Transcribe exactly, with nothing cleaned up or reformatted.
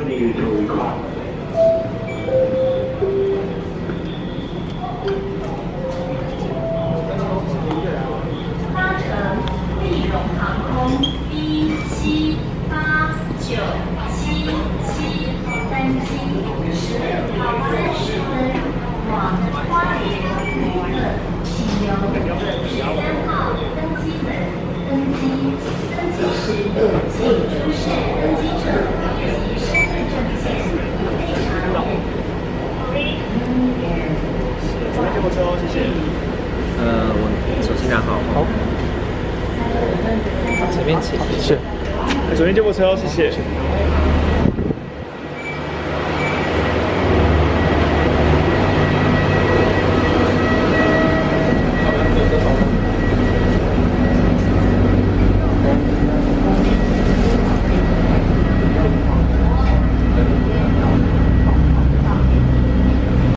continue to record. 搭乘丽荣航空 B 七八九七七班机，十六号三十分往花莲旅客，请由十三号登机门登机。登机时，请出示登机证及身份证件，备查验。 左边接驳车哦，谢谢。 呃，我手机拿好。 好。 前面请。 是。左边接驳车哦，谢谢。